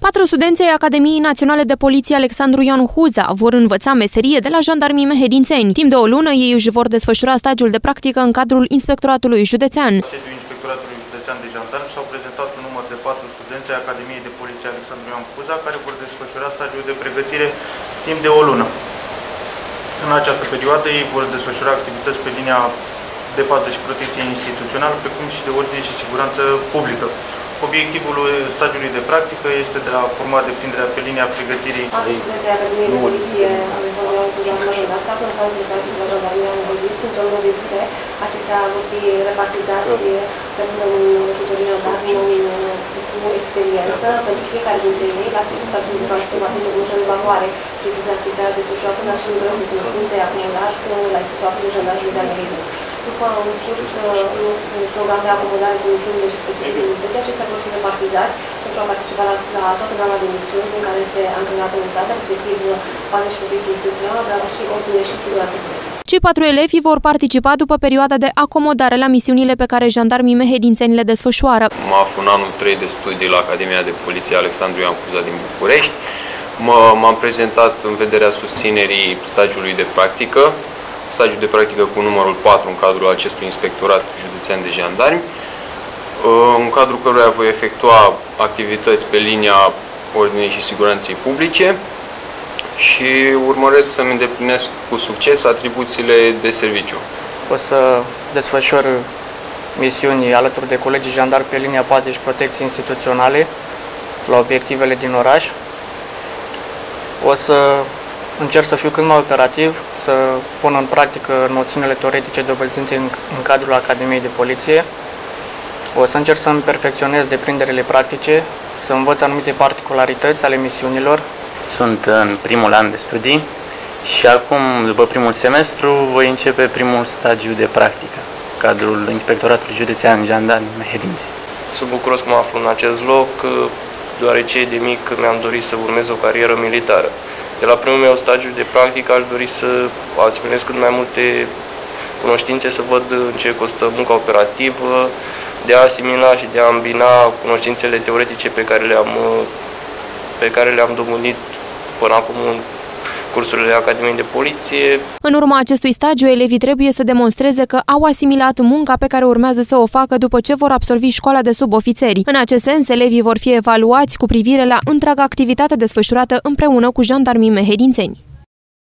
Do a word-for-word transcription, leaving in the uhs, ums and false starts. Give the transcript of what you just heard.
Patru studenți ai Academiei Naționale de Poliție Alexandru Ioan Huza vor învăța meserie de la Jandarmii Mehedințeni. Timp de o lună, ei își vor desfășura stagiul de practică în cadrul Inspectoratului Județean. Sediul Inspectoratului Județean de Jandarmi s-au prezentat un număr de patru studenți ai Academiei de Poliție Alexandru Ioan Huza, care vor desfășura stagiul de pregătire timp de o lună. În această perioadă, ei vor desfășura activități pe linia de pază și protecție instituțională, precum și de ordine și siguranță publică. Obiectivul stagiului de practică este de a forma deprinderea pe linia pregătirii. Astăzi, de Academiei de Poliție Alexandru Ioan Huza în Majorasta, până sau de practică la Jandarmia Mehedințeni, sunt o lună de zile. Acestea vor fi repartizați pentru un tutorial cu experiență pentru fiecare dintre ei. La sfârșitul stagiului de practică va fi o evaluare privind activitatea desfășurată în așa nivelul de cunoștințe acumulate la Inspectoratul de Jandarmi Județean Mehedințeni. După un scurt program de acomodare cu misiunile și specificitățile, acestea vor fi repartizați pentru a participa la, la toată gama de misiuni în care este antrenată unitatea, respectiv pază și protecție instituțională, dar și ordine și siguranță. Cei patru elevi vor participa după perioada de acomodare la misiunile pe care Jandarmii Mehedințeni le desfășoară. Mă aflu în anul trei de studii la Academia de Poliție Alexandru Ioan Huza din București. M-am prezentat în vederea susținerii stagiului de practică, stagiul de practică cu numărul patru în cadrul acestui Inspectorat Județean de Jandarmi, în cadrul căruia voi efectua activități pe linia ordinei și siguranței publice și urmăresc să-mi îndeplinesc cu succes atribuțiile de serviciu. O să desfășor misiuni alături de colegii jandarmi pe linia pază și protecție instituționale la obiectivele din oraș. O să încerc să fiu cât mai operativ, să pun în practică noțiunile teoretice dobândite în, în cadrul Academiei de Poliție. O să încerc să-mi perfecționez deprinderile practice, să învăț anumite particularități ale misiunilor. Sunt în primul an de studii și acum, după primul semestru, voi începe primul stagiu de practică, cadrul Inspectoratului Județean Jandarmi Mehedințeni. Sunt bucuros că mă aflu în acest loc, deoarece de mic mi-am dorit să urmez o carieră militară. De la primul meu stagiu de practică aș dori să asimilez cât mai multe cunoștințe, să văd în ce costă munca operativă, de a asimila și de a îmbina cunoștințele teoretice pe care le-am pe care le-am dobândit până acum în cursurile Academiei de Poliție. În urma acestui stagiu, elevii trebuie să demonstreze că au asimilat munca pe care urmează să o facă după ce vor absolvi școala de subofițeri. În acest sens, elevii vor fi evaluați cu privire la întreaga activitate desfășurată împreună cu Jandarmii Mehedințeni.